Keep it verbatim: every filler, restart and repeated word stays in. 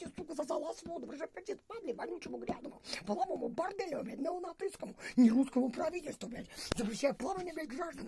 Идите, сука, за залаз воду, вы же аппетит падли вонючему грязному, поломому борделю, блядь, неонацистскому, не русскому правительству, блядь, запрещая плавание, блядь, граждан.